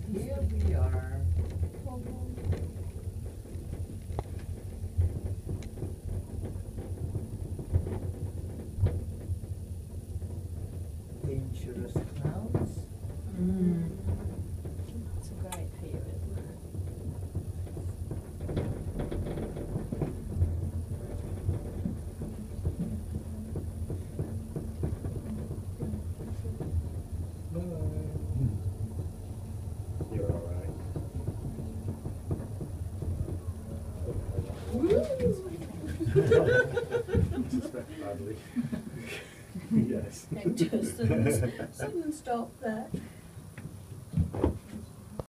Here we are. Dangerous clouds. It's a great view, isn't it? You're all right. Badly. Yes. Someone stop that.